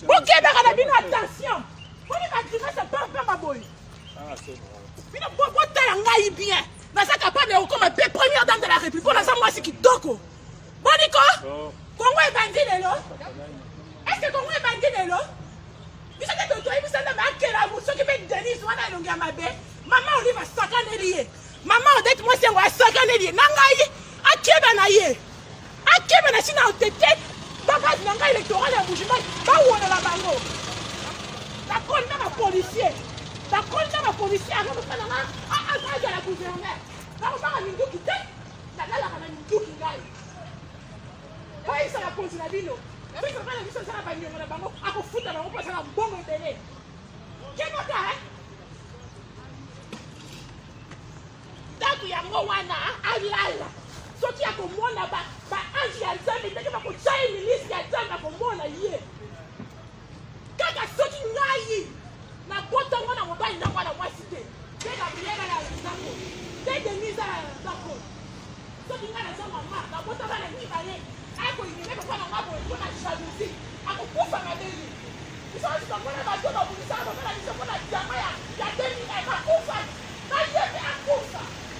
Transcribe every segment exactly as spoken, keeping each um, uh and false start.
Ok, mais attention. Vous ne m'agrivez pas ma boy. Ah, c'est bon. Vous ne bien. Mais ça capable de comme première dame de la République. On a ça moi c'est qui doko. Boniko? Congo est bandit là. Est-ce que Congo est bandit là? Vous savez que toi vous savez mais quel amour ce qui fait Denis on a longueur ma belle. Maman on dit va sakane lié. Maman on dit moi c'est va sakane lié. Nangai a keba na ye. A keba na sina otete. Papa nangai électoral ya bougement. Ba wona la bango. La colle na policier. La colle na policier avant de faire la à la gouvernement. Quand on parle de Minduki, la la la Minduki ngai. Oui, ça la continue la ville. Oui, ça va la vie ça la banyo na bango. Ako futa bango parce que la bongo télé. Qu'est-ce que ça hein? Taku ya ngo wana alala. Soti ya komona ba ba anji ya nzambe ndenge ba ko chai ministre ya nzambe komona ye. Kaka soti ngai. Na bota mwana mobali na mwana mwasi te. Teka bileka la nzambe. Teka miza la nzambe. Soti ngana za mama na bota bana ni bale. Ako yimeka kwa na mabo ko na jalousie. Ako kufa na deni. Isa isa kwa na bato na bulisa na bana ni kwa na jamaa ya ya deni na ka kufa. Na yeye akufa.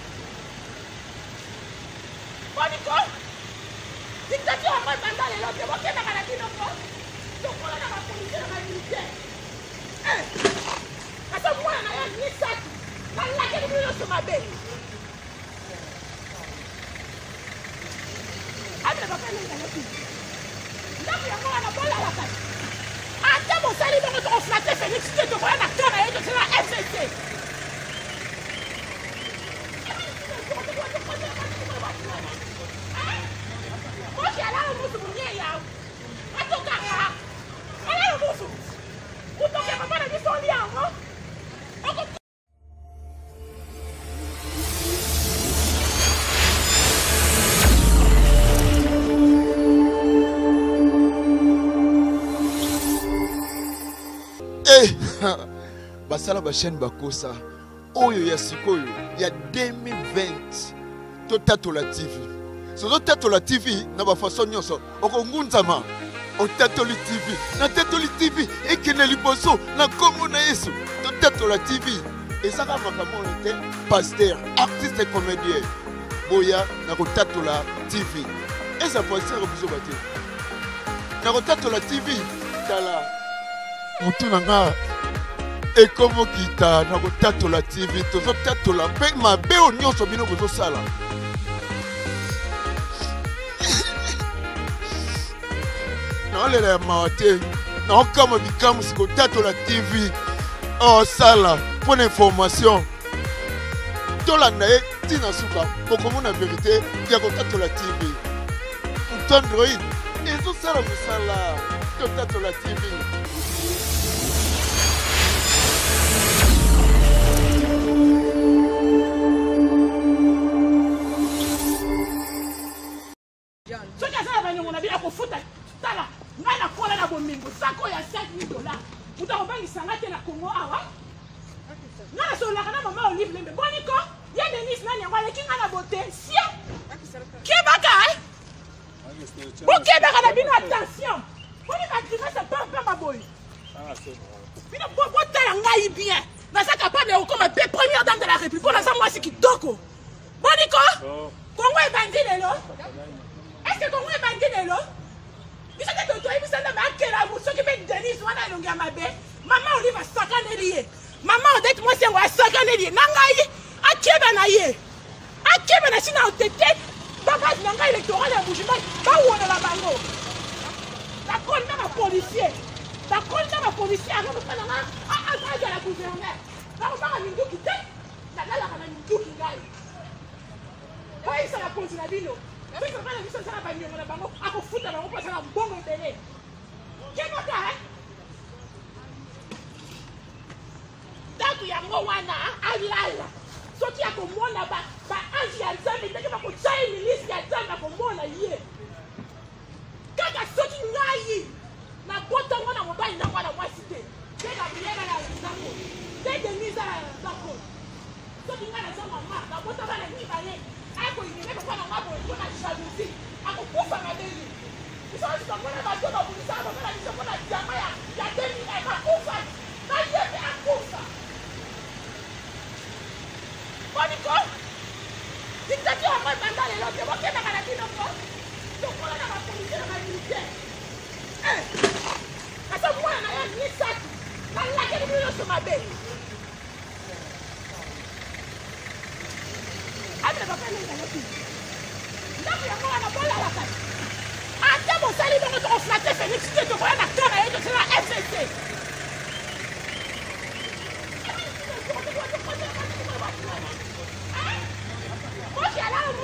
Boniko. Dictature kwa banda le lote boke na kana kino ko. Tokola na polisi na militaire. Eh. Asa mwana na ya ni saki. Na lake ni bilo so mabeli. Abre papa ni kana ki. Ndaku ya mwana na bola la kati. Ata mo sali mo to flatter Félix te to na kana yeto c'est la F C C. Mo ki ala mo to munye ya. Atoka ha. Ala mo so. Utoke papa na biso lia ho. Basala ba chaîne bakosa oyo ya sikoyo ya deux mille vingt to tatola T V so to tatola T V na ba façon nyonso okongunzama o tatoli T V na tatoli T V ekene liboso na kombo na Yesu to tatola T V ezaka makambo te pasteur artiste comédien boya na ko tatola T V eza pasteur biso bate na ko tatola T V tala mutuna nga et comme kita na ko tatola T V tozo tatola pe mabe o nyonso bino bozo sala na le la mate na kama bikamu siko tatola T V oh sala pour information tola na e tina suka poko na vérité ya ko tatola T V Android ezo sala musala to tatola T V. Attention. Vous ne m'agrivez pas ma boy. Ah, c'est bon. Vous ne pouvez pas bien. Mais ça capable de comme première dame de la République. On a ça moi c'est qui doko. Boniko? Congo est bandit là. Est-ce que Congo est bandit là? Vous savez que toi vous savez mais quel amour ce qui fait Denis on a longueur ma belle. Maman on dit va sakane lié. Maman on dit moi c'est va sakane lié. Nangai a keba na ye. A keba na sina otete. Papa nangai électoral ya bougement. Ba wona la bango. La colle na policier. La colle na policier avant de faire la à la gouvernement. Quand on parle de Minduki, la la la Minduki ngai. Oui, ça la continue la ville. Oui, ça va la vie ça la banyo na bango. Ako futa bango parce que la bongo télé. Qu'est-ce que ça hein? Taku ya ngo wana alala. Soti ya komona ba ba anji ya nzambe ndenge ba ko chai ministre ya nzambe komona ye. Kaka soti ngai. Na bota mwana mobali na mwana mwasi te. Teka bileka la nzambe. Teka miza la nzambe. Soti ngana za mama na bota bana ni bale. Ako yimeka kwa na mabo ko na jalousie. Ako kufa na deni. Isa isa kwa na bato na bulisa ba na isa kwa na jamaa ya ndako yango wana bolala kasi ate bosali bongo tokoflate Félix te tokoya na kar na ye tosala F C C moshi alala